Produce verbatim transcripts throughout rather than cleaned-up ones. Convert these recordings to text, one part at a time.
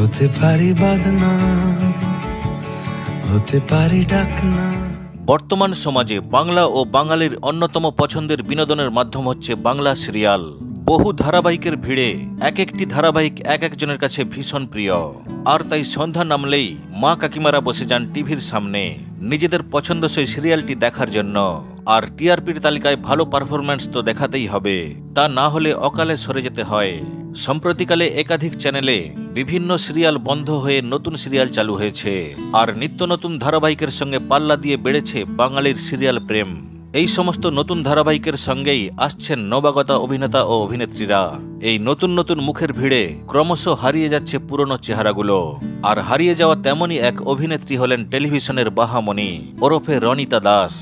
হতে পারি বদনাম, হতে পারি ডাকনা। বর্তমান সমাজে বাংলা ও বাঙালির অন্যতম পছন্দের বিনোদনের মাধ্যম হচ্ছে বাংলা সিরিয়াল। বহু ধারাবাহিকের ভিড়ে এক একটি ধারাবাহিক এক একজনের কাছে ভীষণ প্রিয়, আর তাই সন্ধ্যা নামলেই মা কাকিমারা বসে যান টিভির সামনে নিজেদের পছন্দসই সিরিয়ালটি দেখার জন্য। আর টিআরপির তালিকায় ভালো পারফরম্যান্স তো দেখাতেই হবে, তা না হলে অকালে সরে যেতে হয়। সম্প্রতিকালে একাধিক চ্যানেলে বিভিন্ন সিরিয়াল বন্ধ হয়ে নতুন সিরিয়াল চালু হয়েছে, আর নিত্য নতুন ধারাবাহিকের সঙ্গে পাল্লা দিয়ে বেড়েছে বাঙালির সিরিয়াল প্রেম। এই সমস্ত নতুন ধারাবাহিকের সঙ্গেই আসছেন নবাগতা অভিনেতা ও অভিনেত্রীরা। এই নতুন নতুন মুখের ভিড়ে ক্রমশ হারিয়ে যাচ্ছে পুরনো চেহারাগুলো, আর হারিয়ে যাওয়া তেমনই এক অভিনেত্রী হলেন টেলিভিশনের বাহামণি ওরফে রনিতা দাস।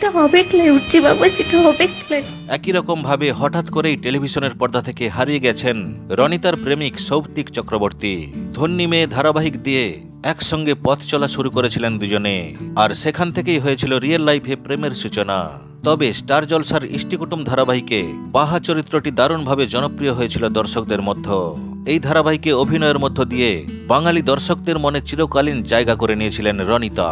একই রকম ভাবে হঠাৎ করেই টেলিভিশনের পর্দা থেকে হারিয়ে গেছেন রনিতার প্রেমিক সৌপ্তিক চক্রবর্তী। ধন্যী মেয়ে ধারাবাহিক দিয়ে একসঙ্গে পথ চলা শুরু করেছিলেন দুজনে, আর সেখান থেকেই হয়েছিল রিয়েল লাইফে প্রেমের সূচনা। তবে স্টার জলসার ইষ্টিকুটুম ধারাবাহিকে বাহা চরিত্রটি দারুণভাবে জনপ্রিয় হয়েছিল দর্শকদের মধ্যে। এই ধারাবাহিকে অভিনয়ের মধ্য দিয়ে বাঙালি দর্শকদের মনে চিরকালীন জায়গা করে নিয়েছিলেন রনিতা।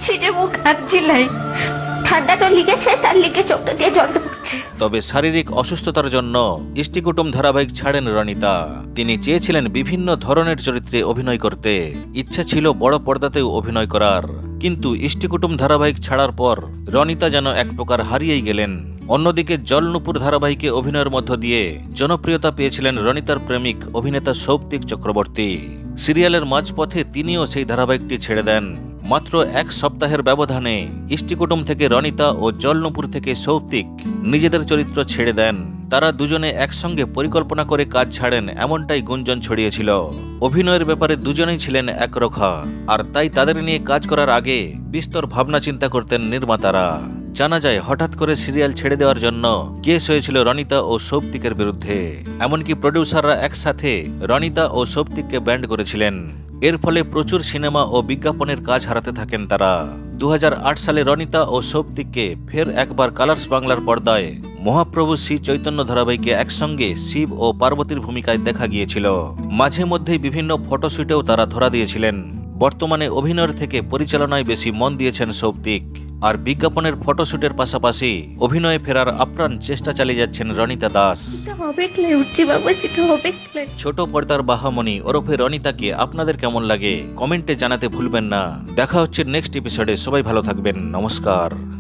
তবে শারীরিক অসুস্থতার জন্য ইষ্টিকুটুম ধারাবাহিক ছাড়েন রনিতা। তিনি চেয়েছিলেন বিভিন্ন ধরনের চরিত্রে অভিনয় করতে, ইচ্ছা ছিল বড় পর্দাতেও অভিনয় করার, কিন্তু ইষ্টিকুটুম ধারাবাহিক ছাড়ার পর রনিতা যেন এক প্রকার হারিয়েই গেলেন। অন্যদিকে জলনুপুর ধারাবাহিকে অভিনয়ের মধ্য দিয়ে জনপ্রিয়তা পেয়েছিলেন রনিতার প্রেমিক অভিনেতা সৌপ্তিক চক্রবর্তী। সিরিয়ালের মাঝপথে তিনিও সেই ধারাবাহিকটি ছেড়ে দেন। মাত্র এক সপ্তাহের ব্যবধানে ইষ্টিকুটুম থেকে রনিতা ও জলনুপুর থেকে সৌপ্তিক নিজেদের চরিত্র ছেড়ে দেন। তারা দুজনে একসঙ্গে পরিকল্পনা করে কাজ ছাড়েন, এমনটাই গুঞ্জন ছড়িয়েছিল। অভিনয়ের ব্যাপারে দুজনেই ছিলেন একরোখা, আর তাই তাদের নিয়ে কাজ করার আগে বিস্তর ভাবনা চিন্তা করতেন নির্মাতারা। জানা যায় হঠাৎ করে সিরিয়াল ছেড়ে দেওয়ার জন্য কেস হয়েছিল রনিতা ও সৌপ্তিকের বিরুদ্ধে। এমনকি প্রডিউসাররা একসাথে রনিতা ও সৌপ্তিককে ব্যান্ড করেছিলেন। এর ফলে প্রচুর সিনেমা ও বিজ্ঞাপনের কাজ হারাতে থাকেন তারা। দু হাজার আট সালে রনিতা ও সৌপ্তিককে ফের একবার কালার্স বাংলার পর্দায় মহাপ্রভু শ্রী চৈতন্য ধারাবাহিকে একসঙ্গে শিব ও পার্বতীর ভূমিকায় দেখা গিয়েছিল। মাঝে মধ্যেই বিভিন্ন ফটোশুটেও তারা ধরা দিয়েছিলেন। বর্তমানে অভিনয়ের থেকে পরিচালনায় বেশি মন দিয়েছেন সৌপ্তিক, আর বিজ্ঞাপনের ফটোশুটের পাশাপাশি অভিনয়ে ফেরার আপ্রাণ চেষ্টা চালিয়ে যাচ্ছেন রনিতা দাস। ছোট পর্দার বাহামণি ওরফে রনিতাকে আপনাদের কেমন লাগে কমেন্টে জানাতে ভুলবেন না। দেখা হচ্ছে নেক্সট এপিসোডে। সবাই ভালো থাকবেন। নমস্কার।